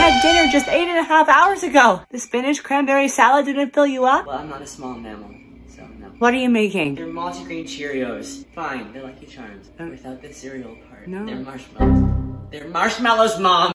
had dinner just 8.5 hours ago. The spinach cranberry salad didn't fill you up? Well, I'm not a small mammal, so no. What are you making? They're multigrain Cheerios. Fine, they're Lucky Charms. Without the cereal part. No. They're marshmallows. They're marshmallows, Mom!